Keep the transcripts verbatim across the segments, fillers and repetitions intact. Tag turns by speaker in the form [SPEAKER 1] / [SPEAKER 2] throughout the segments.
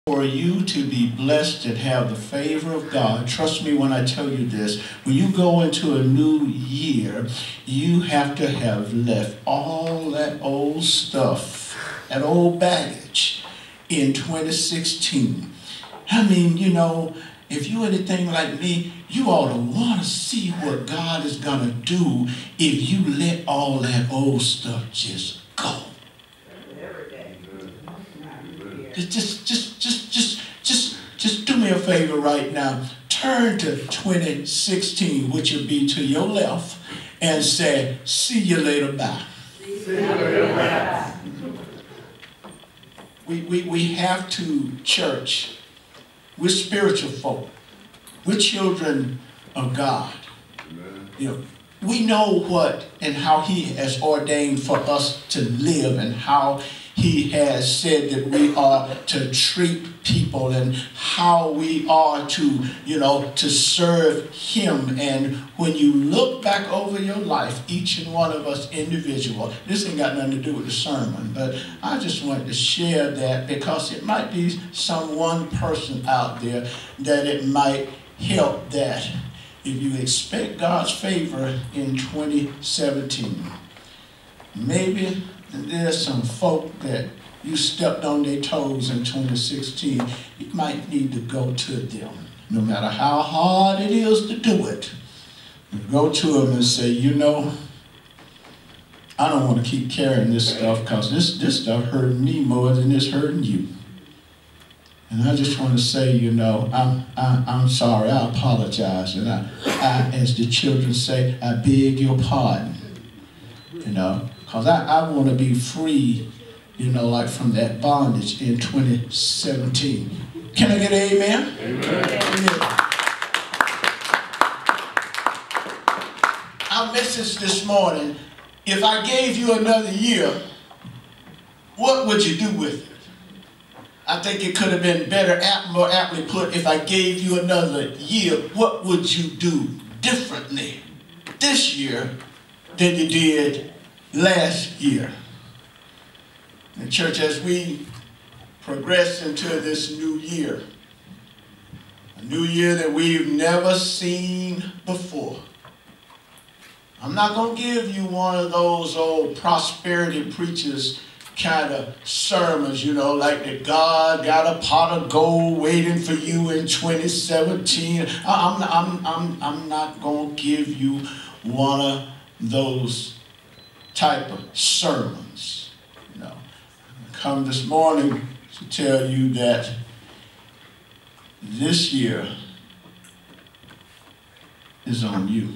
[SPEAKER 1] For you to be blessed and have the favor of God, trust me when I tell you this, when you go into a new year, you have to have left all that old stuff, that old baggage in twenty sixteen. I mean, you know, if you're anything like me, you ought to want to see what God is going to do if you let all that old stuff just go. Just, just, just, just, just, just, just do me a favor right now. Turn to twenty sixteen, which will be to your left, and say, see you later, bye. See you later, bye. We, we, we have to, church, we're spiritual folk. We're children of God. You know, we know what and how He has ordained for us to live and how He has said that we are to treat people and how we are to, you know, to serve Him. And when you look back over your life, each and one of us individual, this ain't got nothing to do with the sermon, but I just wanted to share that because it might be some one person out there that it might help that if you expect God's favor in twenty seventeen. Maybe there's some folk that you stepped on their toes in twenty sixteen. You might need to go to them. No matter how hard it is to do it, you go to them and say, you know, I don't want to keep carrying this stuff because this, this stuff hurt me more than it's hurting you. And I just want to say, you know, I'm, I, I'm sorry, I apologize. And I, I, as the children say, I beg your pardon, you know. Because I, I want to be free, you know, like from that bondage in twenty seventeen. Can I get an amen? Amen. Amen. Our message this morning, if I gave you another year, what would you do with it? I think it could have been better, more aptly put, if I gave you another year, what would you do differently this year than you did last year? The church, as we progress into this new year, a new year that we've never seen before, I'm not going to give you one of those old prosperity preachers kind of sermons, you know, like that God got a pot of gold waiting for you in twenty seventeen. I'm, I'm, I'm, I'm not going to give you one of those type of sermons. You know, I come this morning to tell you that this year is on you.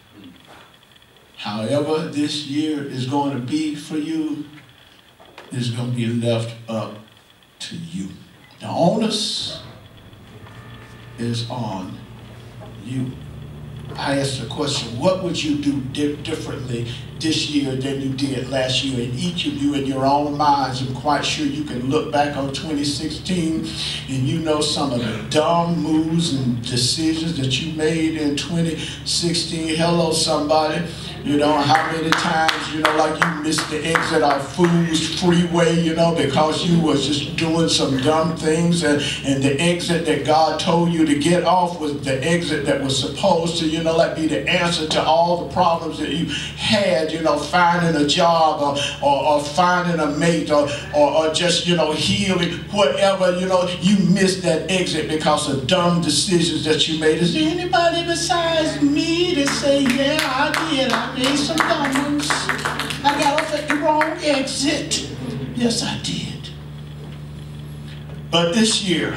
[SPEAKER 1] However this year is going to be for you is going to be left up to you. The onus is on you. I asked the question, what would you do di differently this year than you did last year? And each of you in your own minds, I'm quite sure you can look back on twenty sixteen and you know some of the dumb moves and decisions that you made in twenty sixteen. Hello, somebody. You know, how many times, you know, like you missed the exit off Foods Freeway, you know, because you was just doing some dumb things, and, and the exit that God told you to get off was the exit that was supposed to, you know, like be the answer to all the problems that you had, you know, finding a job or, or, or finding a mate or, or, or just, you know, healing, whatever, you know, you missed that exit because of dumb decisions that you made. Is there anybody besides me to say, yeah, I did, I made some dumb ones. I got off at the wrong exit. Yes, I did. But this year,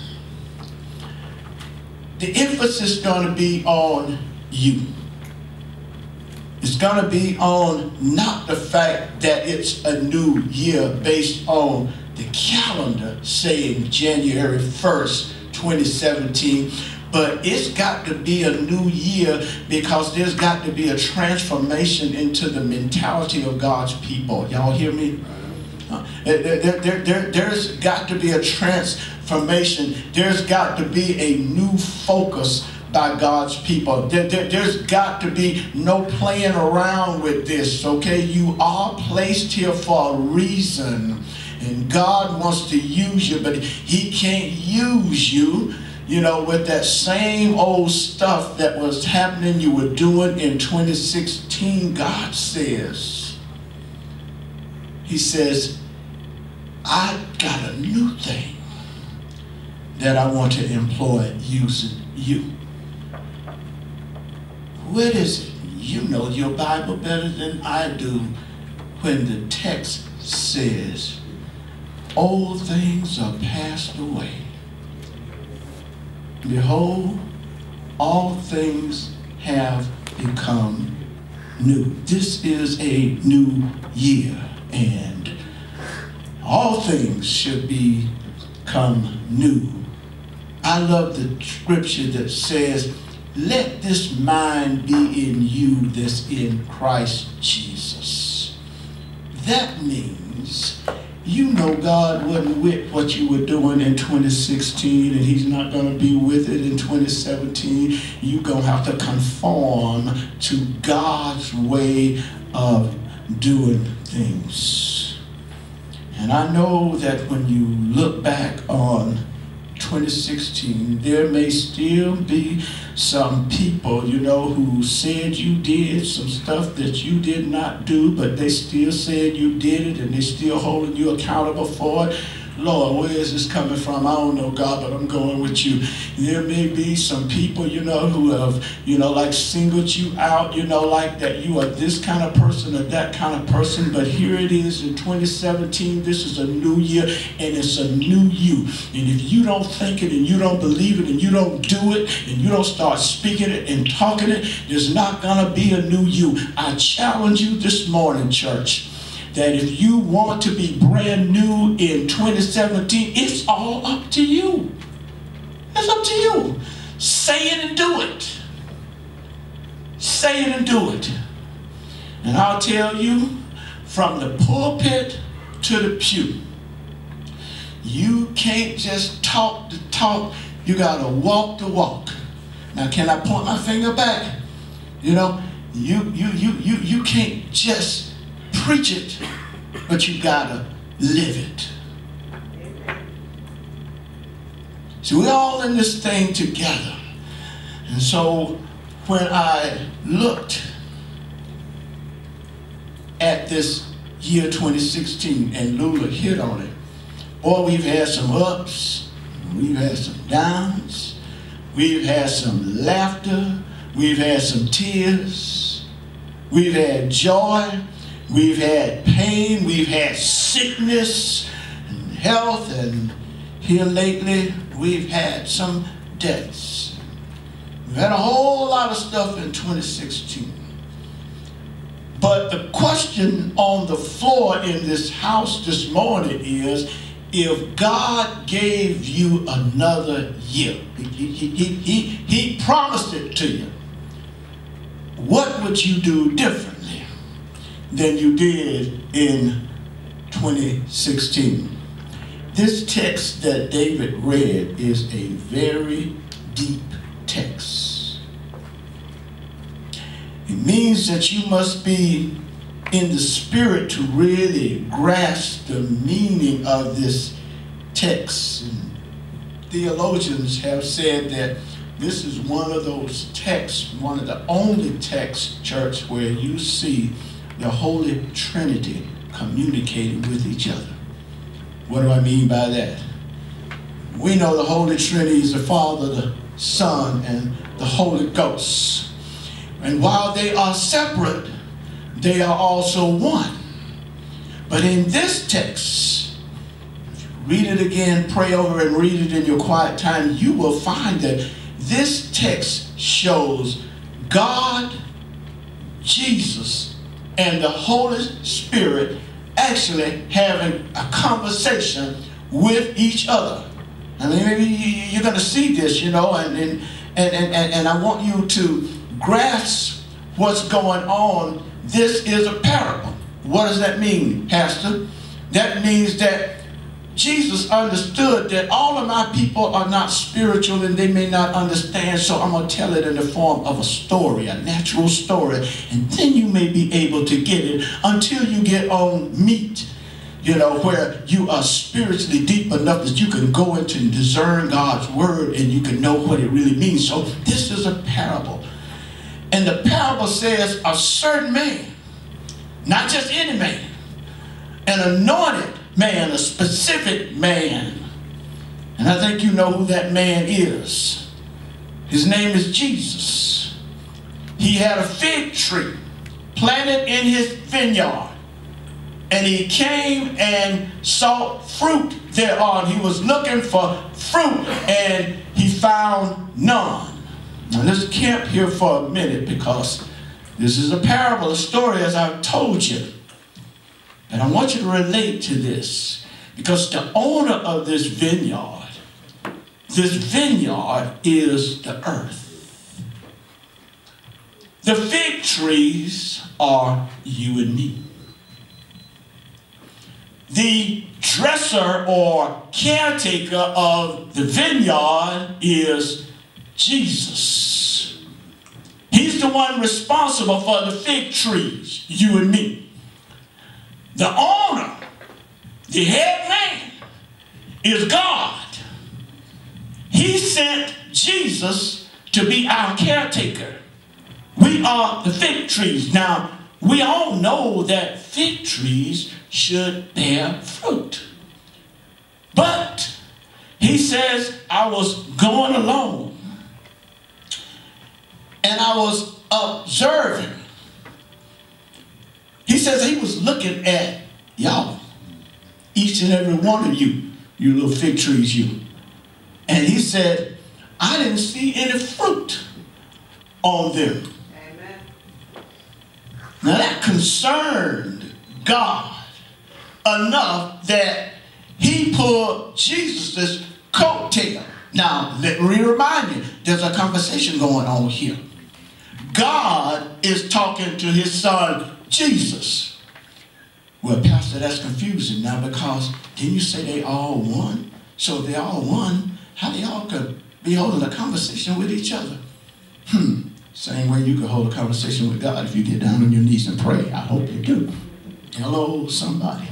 [SPEAKER 1] the emphasis is going to be on you. It's going to be on not the fact that it's a new year based on the calendar saying January first, twenty seventeen, but it's got to be a new year because there's got to be a transformation into the mentality of God's people. Y'all hear me? Uh, there, there, there, there, there's got to be a transformation. There's got to be a new focus by God's people. There, there, there's got to be no playing around with this, okay? You are placed here for a reason. And God wants to use you, but he can't use you, you know, with that same old stuff that was happening you were doing in twenty sixteen. God says, he says, I got a new thing that I want to employ using you. What is it? You know your Bible better than I do when the text says, old things are passed away. Behold, all things have become new. This is a new year, and all things should become new. I love the scripture that says, let this mind be in you that's in Christ Jesus. That means you know God wasn't with what you were doing in twenty sixteen, and he's not going to be with it in twenty seventeen. You're going to have to conform to God's way of doing things. And I know that when you look back on twenty sixteen, there may still be some people, you know, who said you did some stuff that you did not do, but they still said you did it, and they're still holding you accountable for it. Lord, where is this coming from? I don't know, God, but I'm going with you. There may be some people, you know, who have, you know, like singled you out, you know, like that you are this kind of person or that kind of person. But here it is in twenty seventeen. This is a new year, and it's a new you. And if you don't think it, and you don't believe it, and you don't do it, and you don't start speaking it and talking it, there's not going to be a new you. I challenge you this morning, church, that if you want to be brand new in twenty seventeen, it's all up to you. It's up to you. Say it and do it. Say it and do it. And I'll tell you, from the pulpit to the pew, you can't just talk the talk. You got to walk the walk. Now, can I point my finger back? You know, you, you, you, you, you can't just preach it, but you gotta live it. So we're all in this thing together. And so when I looked at this year twenty sixteen, and Lula hit on it, boy, we've had some ups, we've had some downs, we've had some laughter, we've had some tears, we've had joy, we've had pain, we've had sickness and health, and here lately we've had some deaths. We've had a whole lot of stuff in twenty sixteen. But the question on the floor in this house this morning is, if God gave you another year, he, he, he, he, he promised it to you, what would you do differently than you did in twenty sixteen? This text that David read is a very deep text. It means that you must be in the spirit to really grasp the meaning of this text. And theologians have said that this is one of those texts, one of the only texts, church, where you see the Holy Trinity communicating with each other. What do I mean by that? We know the Holy Trinity is the Father, the Son, and the Holy Ghost. And while they are separate, they are also one. But in this text, if you read it again, pray over it, and read it in your quiet time, you will find that this text shows God, Jesus, and the Holy Spirit actually having a conversation with each other. I mean, maybe you're going to see this, you know, and, and, and, and, and I want you to grasp what's going on. This is a parable. What does that mean, Pastor? That means that Jesus understood that all of my people are not spiritual and they may not understand, so I'm going to tell it in the form of a story, a natural story, and then you may be able to get it until you get on meat. you know, where you are spiritually deep enough that you can go into and discern God's word and you can know what it really means. So this is a parable. And the parable says a certain man, not just any man, an anointed man, a specific man. And I think you know who that man is. His name is Jesus. He had a fig tree planted in his vineyard. And he came and sought fruit thereon. He was looking for fruit and he found none. Now let's camp here for a minute because this is a parable, a story as I've told you. And I want you to relate to this because the owner of this vineyard, this vineyard is the earth. The fig trees are you and me. The dresser or caretaker of the vineyard is Jesus. He's the one responsible for the fig trees, you and me. The owner, the head man, is God. He sent Jesus to be our caretaker. We are the fig trees. Now, we all know that fig trees should bear fruit. But he says, I was going along and I was observing. He says he was looking at y'all, each and every one of you, you little fig trees, you. And he said, I didn't see any fruit on them. Amen. Now that concerned God enough that he pulled Jesus' coattail. Now, let me remind you, there's a conversation going on here. God is talking to his son, Jesus. Well, Pastor, that's confusing now because didn't you say they all one? So if they all one, how they all could be holding a conversation with each other? Hmm. Same way you could hold a conversation with God if you get down on your knees and pray. I hope you do. Hello, somebody.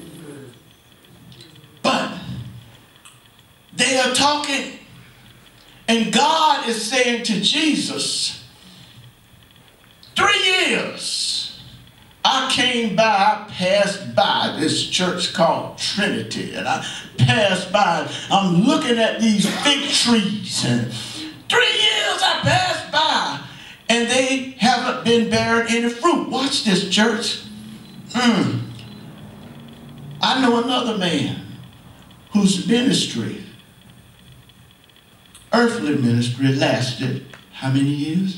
[SPEAKER 1] But they are talking, and God is saying to Jesus, three years I came by, I passed by this church called Trinity, and I passed by, I'm looking at these fig trees, and three years I passed by, and they haven't been bearing any fruit. Watch this, church. Mm. I know another man whose ministry, earthly ministry, lasted how many years?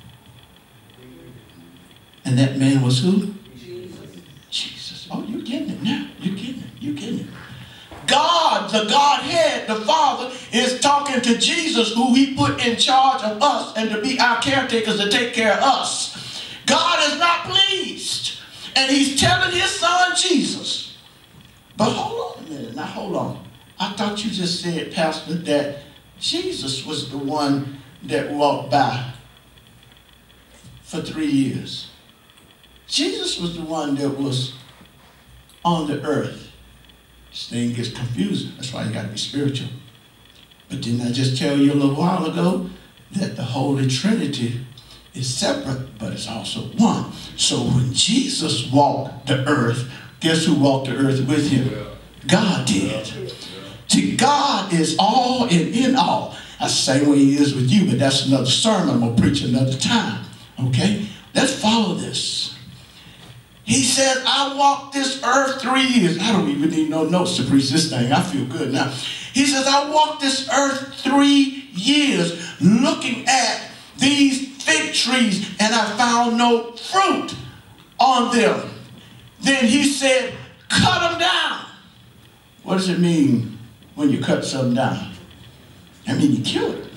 [SPEAKER 1] And that man was who? Jesus. Jesus. Oh, you're getting it now. You're getting it. You're getting it. God, the Godhead, the Father, is talking to Jesus, who he put in charge of us and to be our caretakers, to take care of us. God is not pleased. And he's telling his son Jesus. But hold on a minute. Now, hold on. I thought you just said, Pastor, that Jesus was the one that walked by for three years. Jesus was the one that was on the earth. This thing gets confusing. That's why you got to be spiritual. But didn't I just tell you a little while ago that the Holy Trinity is separate, but it's also one? So when Jesus walked the earth, guess who walked the earth with him? God did. See, God is all and in all. That's the same way he is with you, but that's another sermon I'm going to preach another time. Okay? Let's follow this. He said, I walked this earth three years. I don't even need no notes to preach this thing. I feel good now. He says, I walked this earth three years looking at these fig trees and I found no fruit on them. Then he said, cut them down. What does it mean when you cut something down? I mean, you kill it.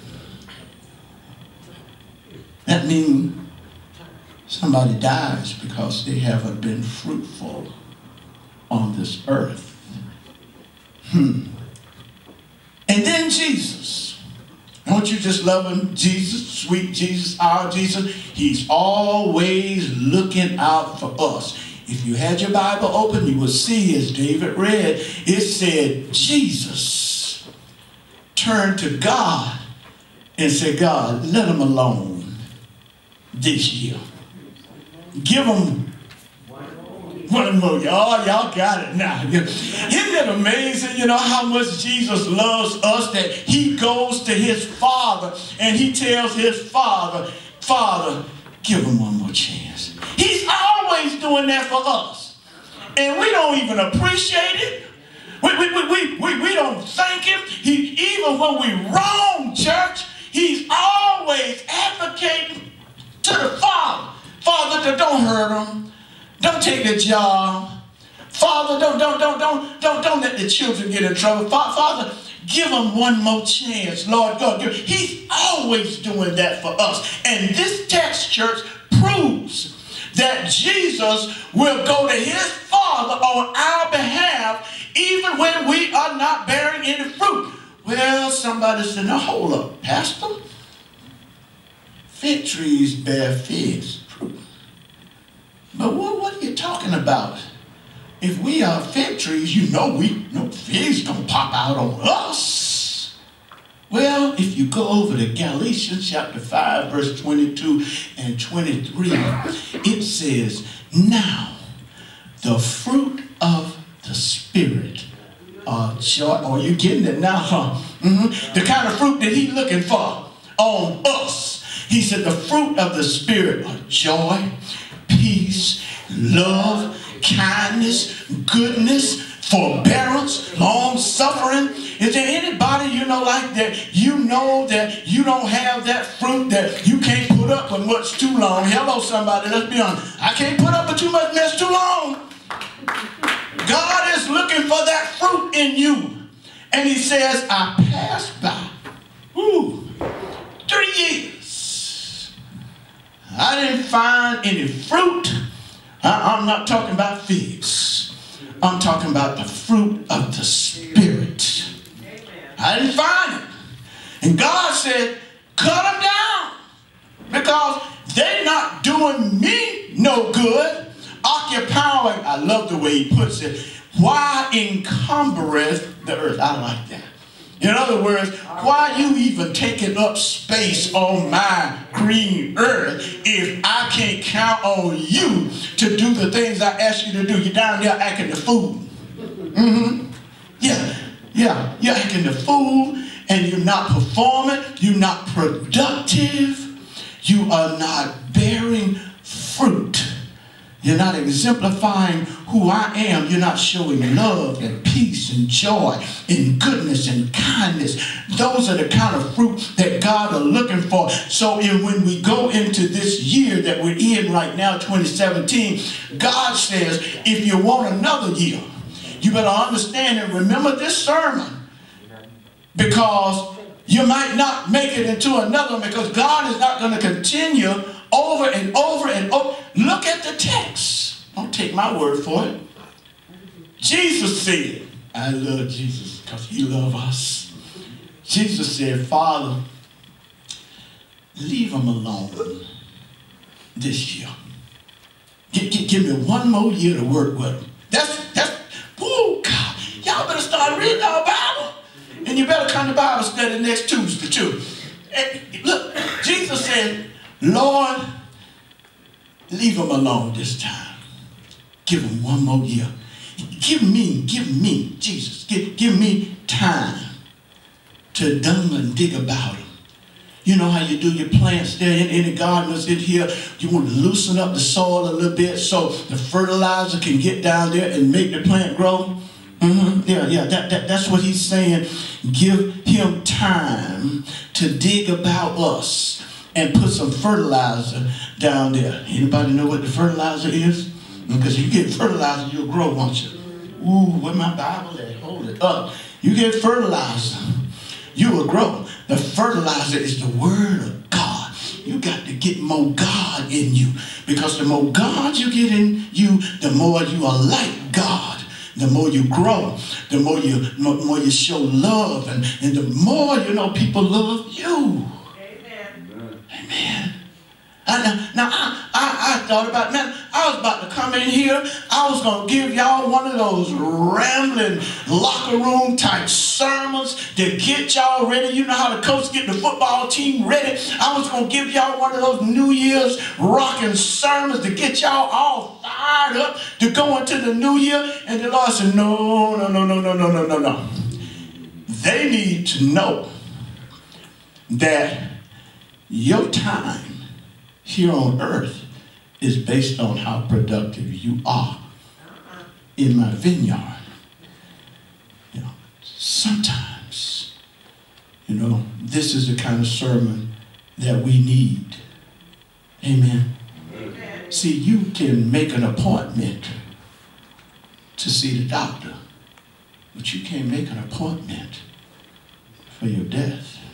[SPEAKER 1] That means somebody dies because they haven't been fruitful on this earth. Hmm. And then Jesus. Don't you just love him? Jesus, sweet Jesus, our Jesus. He's always looking out for us. if you had your Bible open, you would see, as David read, it said, Jesus turned to God and said, God, let him alone this year. Give him one more. Oh, y'all got it now. Isn't it amazing, you know, how much Jesus loves us, that he goes to his Father and he tells his Father, Father, give him one more chance. He's always doing that for us. And we don't even appreciate it. We, we, we, we, we, we don't thank him. He, even when we wrong, church, he's always advocating to the Father. Father, don't hurt him. Don't take the job. Father, don't, don't, don't, don't, don't, don't let the children get in trouble. Father, give them one more chance. Lord God, he's always doing that for us. And this text, church, proves that Jesus will go to his Father on our behalf even when we are not bearing any fruit. Well, somebody said, now hold up, Pastor. Fig trees bear figs. But what, what are you talking about? If we are fig trees, you know we no figs gonna pop out on us. Well, if you go over to Galatians chapter five, verse twenty-two and twenty-three, it says, now the fruit of the Spirit are joy. Oh, you getting it now, huh? Mm-hmm. The kind of fruit that he's looking for on us. He said the fruit of the Spirit are joy, peace, love, kindness, goodness, forbearance, long suffering. Is there anybody you know like that? You know that you don't have that fruit, that you can't put up with much too long. Hello, somebody. Let's be honest. I can't put up with too much mess too long. God is looking for that fruit in you. And he says, I passed by. Ooh, three years. I didn't find any fruit. I, I'm not talking about figs. I'm talking about the fruit of the Spirit. I didn't find it. And God said, cut them down. Because they're not doing me no good. Occupying, I love the way he puts it, why encumbereth the earth? I like that. In other words, why you even taking up space on my green earth if I can't count on you to do the things I ask you to do? You're down there acting the fool. Mm-hmm. Yeah, yeah, you're acting the fool and you're not performing. You're not productive. You are not bearing fruit. You're not exemplifying who I am. You're not showing love and peace and joy and goodness and kindness. Those are the kind of fruit that God are looking for. So in, when we go into this year that we're in right now, twenty seventeen, God says, if you want another year, you better understand and remember this sermon. Because you might not make it into another one, because God is not going to continue over and over and over. Look at the text. Don't take my word for it. Jesus said, I love Jesus because he loves us. Jesus said, Father, leave them alone this year. Give, give, give me one more year to work with them. That's, that's, whoa, God. Y'all better start reading our Bible. And you better come to Bible study next Tuesday too. And look, Jesus said, Lord, leave them alone this time. Give them one more year. Give me, give me, Jesus, give, give me time to dung and dig about them. You know how you do your plants there in any gardeners in here. You want to loosen up the soil a little bit so the fertilizer can get down there and make the plant grow. Mm-hmm. Yeah, yeah, that, that, that's what he's saying. Give him time to dig about us and put some fertilizer down there. Anybody know what the fertilizer is? Because you get fertilizer, you'll grow, won't you? Ooh, where my Bible at? Hold it up. You get fertilizer, you will grow. The fertilizer is the word of God. You got to get more God in you. Because the more God you get in you, the more you are like God. The more you grow, the more you, more, more you show love, and, and the more, you know, people love you. Amen. Amen. I, now, I, I, I thought about, man, I was about to come in here. I was going to give y'all one of those rambling locker room type sermons to get y'all ready. You know how the coach get the football team ready. I was going to give y'all one of those New Year's rocking sermons to get y'all all fired up to go into the new year. And the Lord said, no, no, no, no, no, no, no, no, no. They need to know that your time here on earth is based on how productive you are in my vineyard. You know, sometimes, you know, this is the kind of sermon that we need. Amen. Amen. See, you can make an appointment to see the doctor, but you can't make an appointment for your death.